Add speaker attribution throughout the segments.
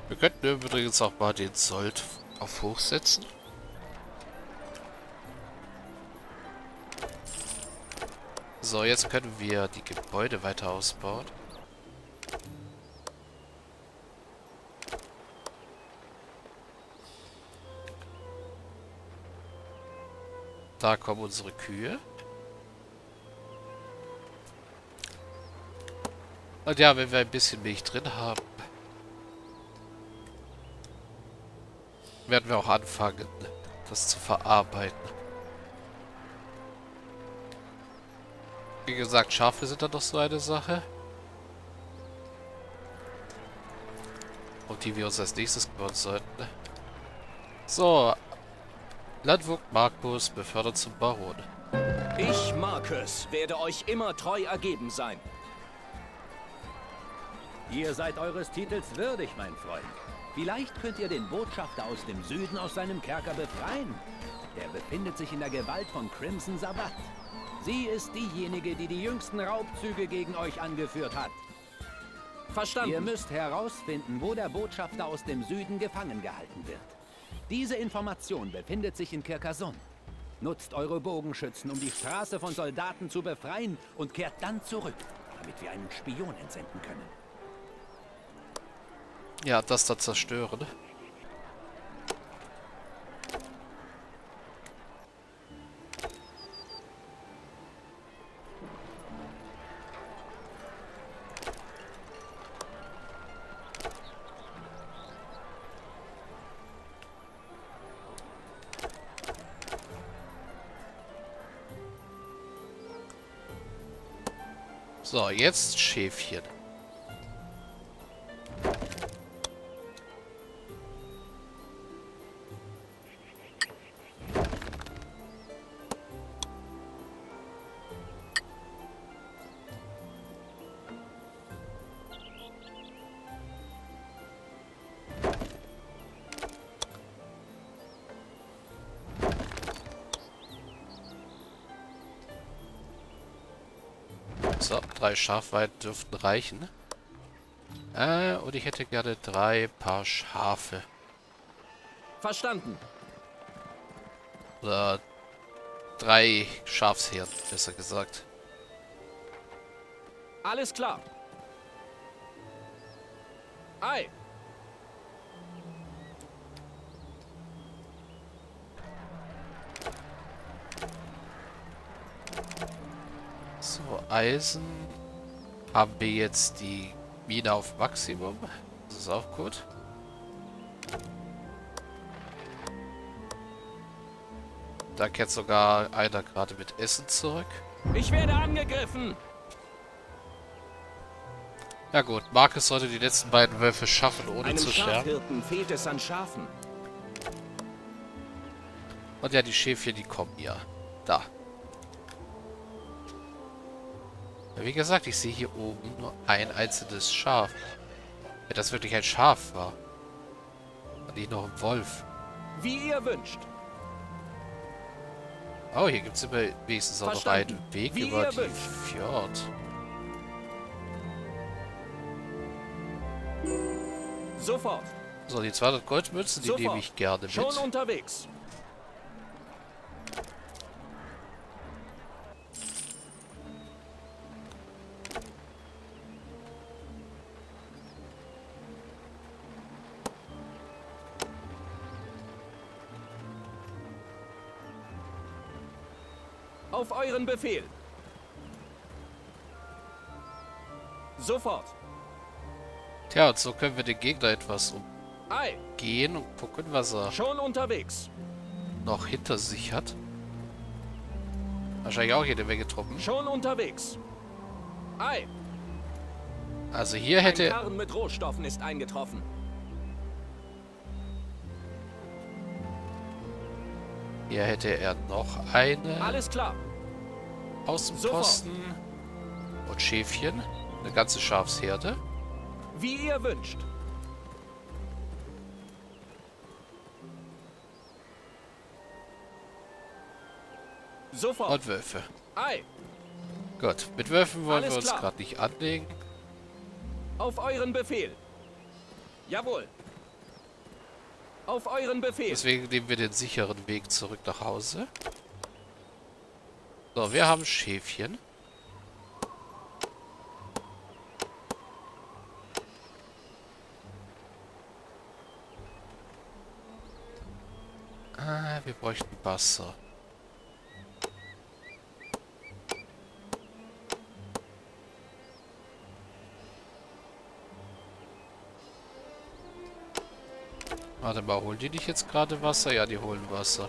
Speaker 1: Wir könnten übrigens auch mal den Sold auf hoch setzen. So, jetzt können wir die Gebäude weiter ausbauen. Da kommen unsere Kühe. Und ja, wenn wir ein bisschen Milch drin haben, werden wir auch anfangen, das zu verarbeiten. Wie gesagt, Schafe sind dann noch so eine Sache. Um die wir uns als nächstes kümmern sollten. So, Landvogt Markus befördert zum Baron.
Speaker 2: Ich, Markus, werde euch immer treu ergeben sein.
Speaker 3: Ihr seid eures Titels würdig, mein Freund. Vielleicht könnt ihr den Botschafter aus dem Süden aus seinem Kerker befreien. Er befindet sich in der Gewalt von Crimson Sabbath. Sie ist diejenige, die die jüngsten Raubzüge gegen euch angeführt hat.
Speaker 2: Verstanden.
Speaker 3: Ihr müsst herausfinden, wo der Botschafter aus dem Süden gefangen gehalten wird. Diese Information befindet sich in Carcassonne. Nutzt eure Bogenschützen, um die Straße von Soldaten zu befreien und kehrt dann zurück, damit wir einen Spion entsenden können.
Speaker 1: Ja, das da zerstören. So, jetzt Schäfchen. So, 3 Schafweiden dürften reichen. Und ich hätte gerne 3 Paar Schafe.
Speaker 2: Verstanden.
Speaker 1: Oder 3 Schafsherden, besser gesagt.
Speaker 2: Alles klar. Ei.
Speaker 1: So, Eisen. Haben wir jetzt die Mine auf Maximum. Das ist auch gut. Da kehrt sogar einer gerade mit Essen zurück.
Speaker 2: Ich werde angegriffen.
Speaker 1: Ja gut, Markus sollte die letzten beiden Wölfe schaffen, ohne
Speaker 2: Einem
Speaker 1: zu sterben.
Speaker 2: Schafhirten fehlt es an Schafen.
Speaker 1: Und ja, die Schäfchen, die kommen ja. Da. Wie gesagt, ich sehe hier oben nur ein einzelnes Schaf. Wenn das wirklich ein Schaf war. Und nicht noch ein Wolf.
Speaker 2: Wie ihr wünscht.
Speaker 1: Oh, hier gibt es wenigstens auch noch einen Weg
Speaker 2: Wie
Speaker 1: über
Speaker 2: ihr
Speaker 1: die
Speaker 2: wünscht.
Speaker 1: Fjord.
Speaker 2: Sofort.
Speaker 1: So, die 200 Goldmünzen, die nehme ich gerne mit.
Speaker 2: Schon unterwegs. Auf euren Befehl. Sofort.
Speaker 1: Tja, und so können wir den Gegner etwas
Speaker 2: Ei.
Speaker 1: umgehen und gucken, was er
Speaker 2: Schon unterwegs.
Speaker 1: noch hinter sich hat. Wahrscheinlich auch jede Menge Truppen.
Speaker 2: Schon unterwegs. Ei.
Speaker 1: Also hier
Speaker 2: Ein
Speaker 1: hätte...
Speaker 2: Karren mit Rohstoffen ist eingetroffen.
Speaker 1: Hier hätte er noch eine
Speaker 2: Alles klar.
Speaker 1: Außenposten und Schäfchen. Eine ganze Schafsherde.
Speaker 2: Wie ihr wünscht. Sofort.
Speaker 1: Und Wölfe.
Speaker 2: Ei.
Speaker 1: Gut, mit Wölfen wollen
Speaker 2: Alles
Speaker 1: wir uns
Speaker 2: klar.
Speaker 1: gerade nicht anlegen.
Speaker 2: Auf euren Befehl. Jawohl. Auf euren Befehl.
Speaker 1: Deswegen nehmen wir den sicheren Weg zurück nach Hause. So, wir haben Schäfchen. Ah, wir bräuchten Wasser. Warte mal, holen die nicht jetzt gerade Wasser? Ja, die holen Wasser.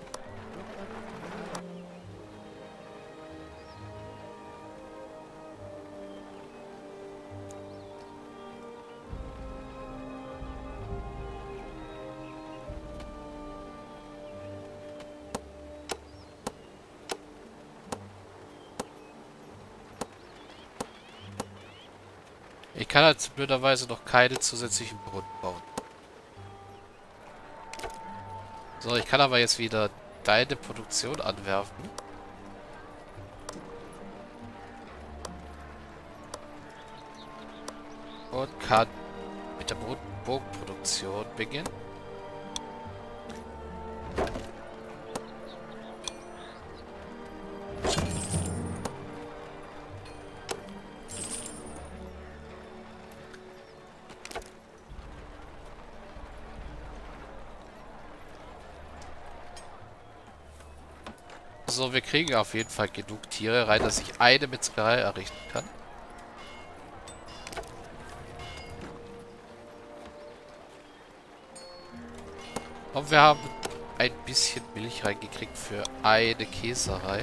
Speaker 1: Ich kann halt blöderweise noch keine zusätzlichen Brunnen bauen. So, ich kann aber jetzt wieder deine Produktion anwerfen. Und kann mit der Bogenproduktion beginnen. So, wir kriegen auf jeden Fall genug Tiere rein, dass ich eine Metzgerei errichten kann. Und wir haben ein bisschen Milch reingekriegt für eine Käserei.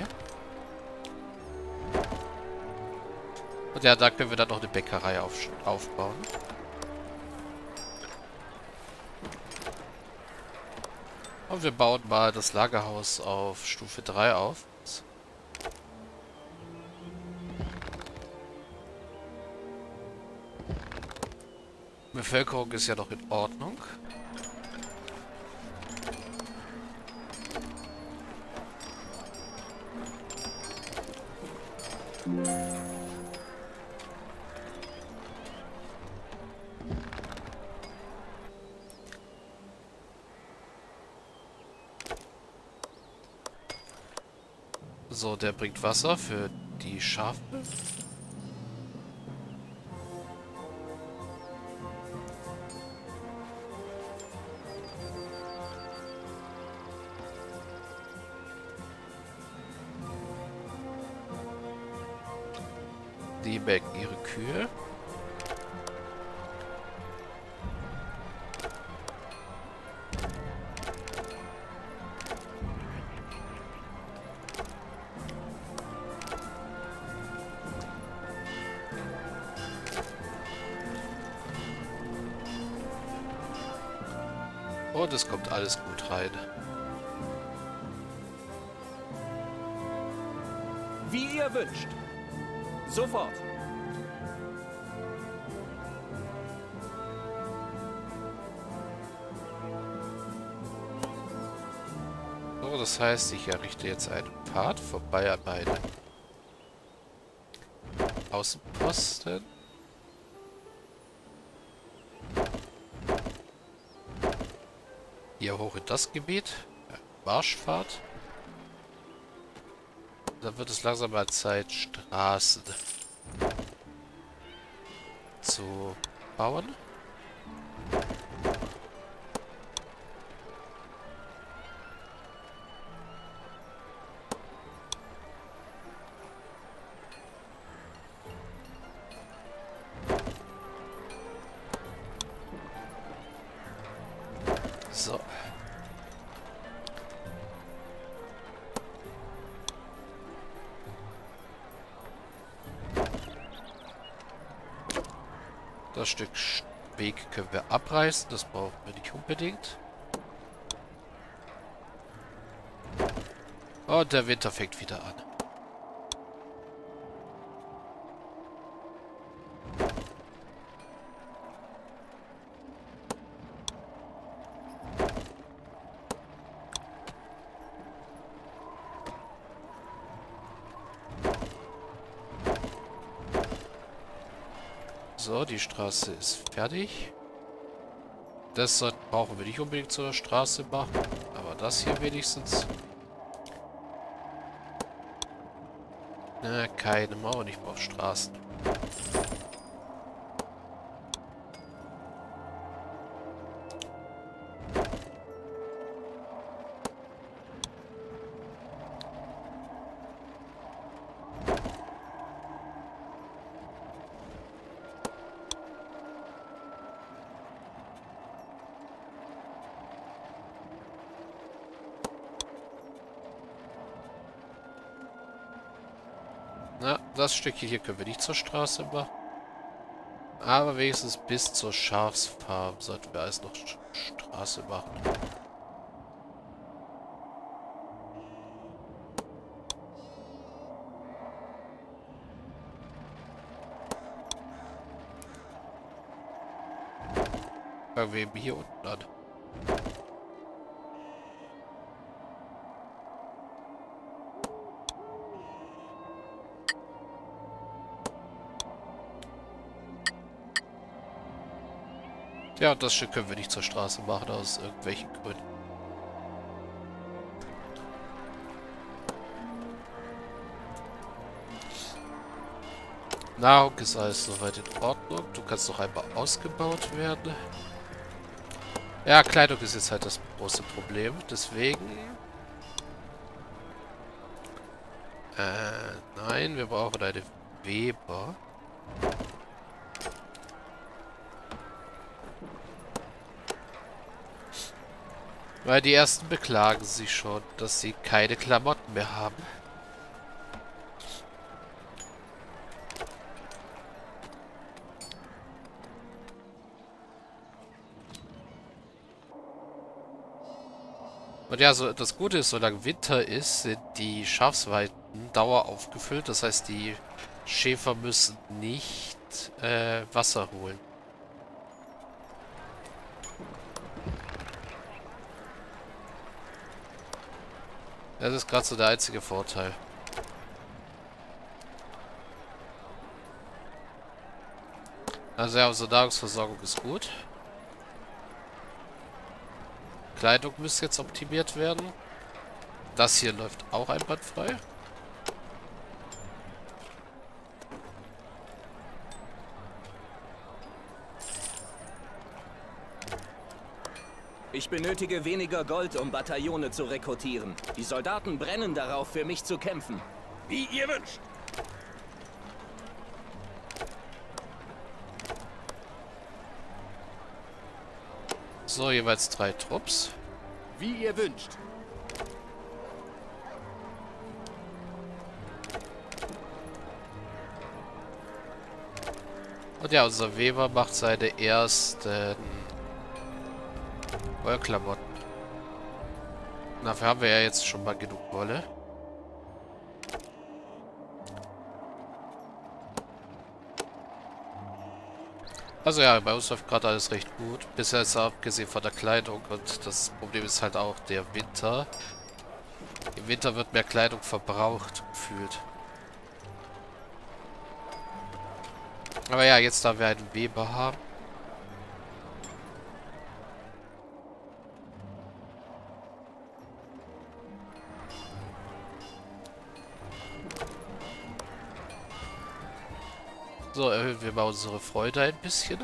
Speaker 1: Und ja, da können wir dann noch eine Bäckerei aufbauen. Und wir bauen mal das Lagerhaus auf Stufe 3 auf. Bevölkerung ist ja noch in Ordnung. So, der bringt Wasser für die Schafe. Die melken ihre Kühe. Und es kommt alles gut rein.
Speaker 2: Wie ihr wünscht. Sofort.
Speaker 1: So, das heißt, ich errichte jetzt einen Pfad vorbei an meine Außenposten. Hier hoch in das Gebiet. Marschpfad. Dann wird es langsam mal Zeit, Straßen zu bauen. So. Das Stück Weg können wir abreißen, das brauchen wir nicht unbedingt. Und der Winter fängt wieder an. So, die Straße ist fertig. Das brauchen wir nicht unbedingt zur Straße machen. Aber das hier wenigstens. Na, keine Mauer, nicht mehr auf Straßen. Na, das Stückchen hier können wir nicht zur Straße machen. Aber wenigstens bis zur Schafsfarm sollten wir alles noch Straße machen. Fangen wir eben hier unten an. Ja, und das Stück können wir nicht zur Straße machen, aus irgendwelchen Gründen. Nahrung ist alles soweit in Ordnung. Du kannst noch einmal ausgebaut werden. Ja, Kleidung ist jetzt halt das große Problem. Deswegen... nein, wir brauchen eine Weber. Weil die ersten beklagen sich schon, dass sie keine Klamotten mehr haben. Und ja, so das Gute ist, solange Winter ist, sind die Schafsweiden daueraufgefüllt. Das heißt, die Schäfer müssen nicht Wasser holen. Das ist gerade so der einzige Vorteil. Also ja, unsere Nahrungsversorgung ist gut. Kleidung müsste jetzt optimiert werden. Das hier läuft auch einwandfrei.
Speaker 2: Ich benötige weniger Gold, um Bataillone zu rekrutieren. Die Soldaten brennen darauf, für mich zu kämpfen.
Speaker 4: Wie ihr wünscht.
Speaker 1: So, jeweils 3 Trupps.
Speaker 4: Wie ihr wünscht.
Speaker 1: Und ja, unser Weber macht seine ersten Wollklamotten. Dafür haben wir ja jetzt schon mal genug Wolle. Also ja, bei uns läuft gerade alles recht gut. Bisher ist abgesehen von der Kleidung. Und das Problem ist halt auch der Winter. Im Winter wird mehr Kleidung verbraucht, gefühlt. Aber ja, jetzt da wir einen Weber haben. So, erhöhen wir mal unsere Freude ein bisschen.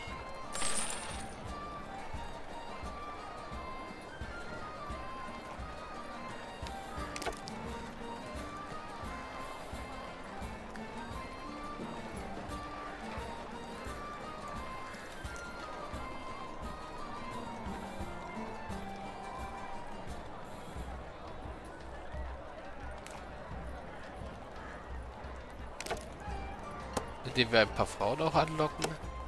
Speaker 1: Indem wir ein paar Frauen auch anlocken.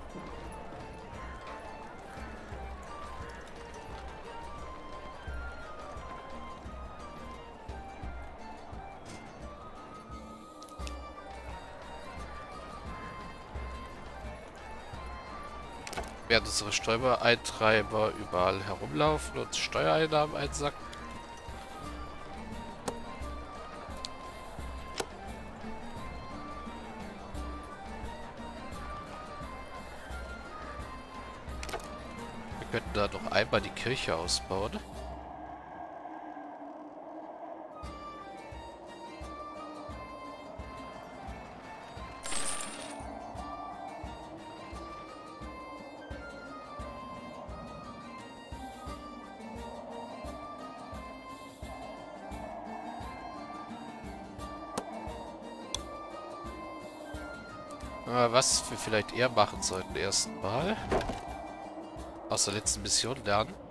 Speaker 1: Während unsere Steuereintreiber überall herumlaufen und Steuereinnahmen einsacken. könnten da noch einmal die Kirche ausbauen. Was wir vielleicht eher machen sollten erstmal. Aus der letzten Mission lernen.